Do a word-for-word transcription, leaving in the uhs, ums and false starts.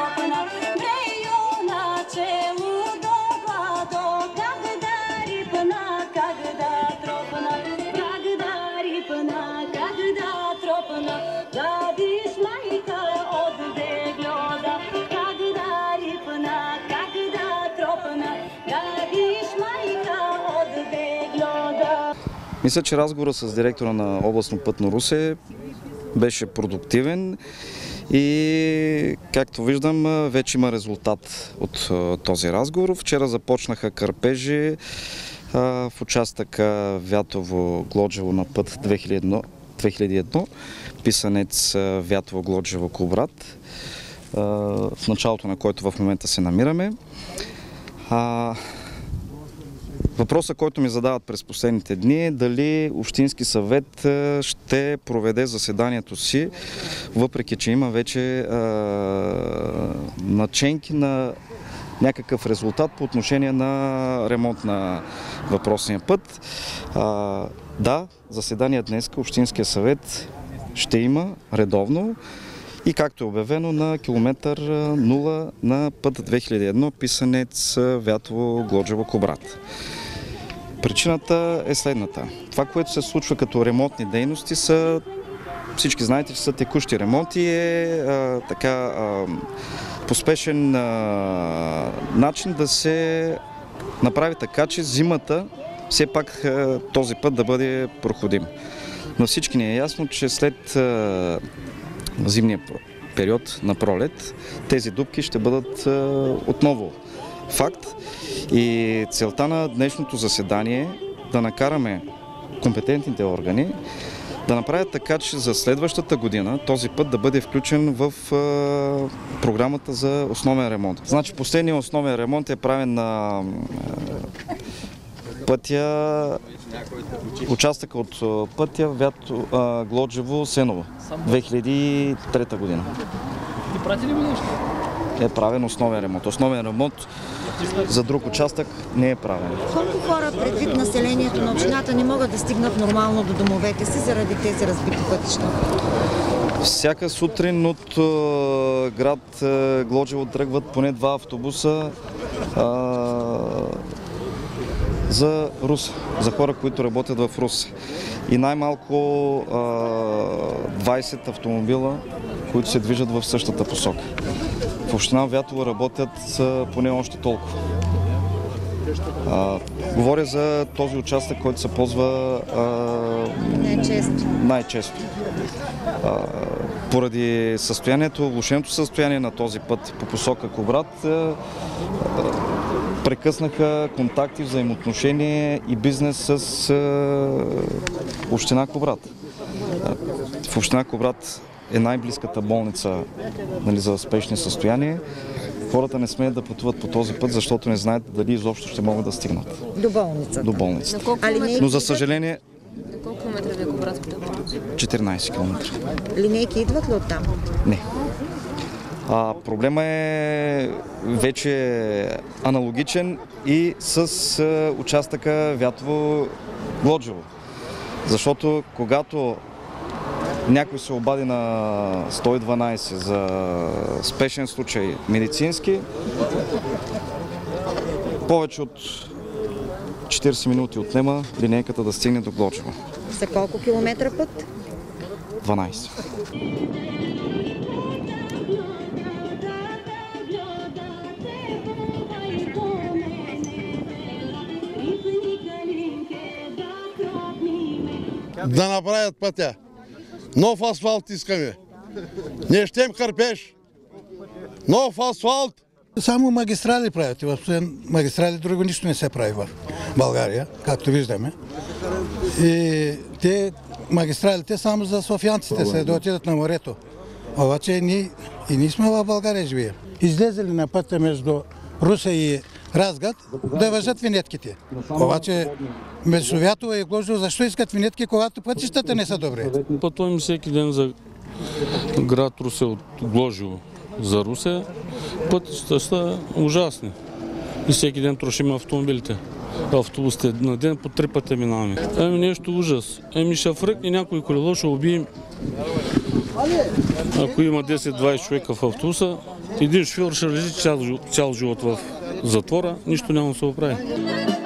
тропна, брею начелу до гладо, как да рипна, как да тропна, как да рипна, как да тропна, гадиш майка от деглода, как да рипна, как да тропна, гадиш майка от деглода. Мисля, че разговорът с директора на областно пътно Русе беше продуктивен и, както виждам, вече има резултат от този разговор. Вчера започнаха кърпежи в участъка Вятово-Глоджево на път две хиляди и едно, Писанец Вятово-Глоджево-Кубрат, в началото на който в момента се намираме. Въпросът, който ми задават през последните дни е дали Общински съвет ще проведе заседанието си, въпреки че има вече а, наченки на някакъв резултат по отношение на ремонт на въпросния път. А, да, заседание днес Общинския съвет ще има редовно и, както е обявено, на километър нула на път две хиляди и едно Писанец Вятово-Глоджево-Кубрат. Причината е следната. Това, което се случва като ремонтни дейности, са, всички знаете, че са текущи ремонти, е а, така а, поспешен а, начин да се направи така, че зимата все пак а, този път да бъде проходим. На всички ни е ясно, че след а, зимния период на пролет тези дупки ще бъдат а, отново факт. И целта на днешното заседание е да накараме компетентните органи да направят така, че за следващата година този път да бъде включен в е, програмата за основен ремонт. Значи последният основен ремонт е правен на е, пътя, участъка от пътя Вято, е, Глоджево-Сеново, две хиляди и трета година. Ти прати ли го нещо? Е правен основен ремонт. Основен ремонт за друг участък не е правен. Колко хора, предвид населението на общината, не могат да стигнат нормално до домовете си заради тези разбити пътища? Всяка сутрин от е, град е, Глоджево тръгват поне два автобуса е, за Русе, за хора, които работят в Русе. И най-малко е, двайсет автомобила, които се движат в същата посока. В община Вятово работят поне още толкова. А, говоря за този участък, който се ползва най-често. най-често. А, поради състоянието, влошеното състояние на този път по посока Кубрат, а, а, прекъснаха контакти, взаимоотношения и бизнес с а, община Кубрат. А, в община Кубрат е най-близката болница, нали, за спешни състояния. Хората не смеят да пътуват по този път, защото не знаят дали изобщо ще могат да стигнат до болницата. До болницата. Линейки... Но за съжаление... На колко километра ви е Кубрат? четиринайсет километра. Линейки идват ли оттам? Не. А, проблема е вече аналогичен и с а, участъка Вятово-Глоджево. Защото когато някой се обади на сто и дванайсет за спешен случай медицински, повече от четирийсет минути отнема линейката да стигне до Глоджево. За колко километра път? дванайсет. Да направят пътя. Нов асфалт искаме. Не щем кърпеж. Нов асфалт. Само магистрали правят. В магистрали друго нищо не се прави в България, както виждаме. И те магистралите само за софиянците се да отидат на морето. Обаче ние, и ние сме в България живеем. Излезели на пътя между Русе и Разград да въжат винетките. Обаче между Вятово и Глоджево, защо искат винетки, когато пътищата не са добри? Пътуваме всеки ден за град Русе от Глоджево за Русе. Пътищата са ужасни. И всеки ден трошим автомобилите. Автобусите на ден по три пъти минаваме. Ами нещо ужас. Ами ще фръкне някой колело, ще убием. Ако има десет-двайсет човека в автобуса, един шофьор ще лежи цял, цял живот в затвора, нищо няма да се оправи.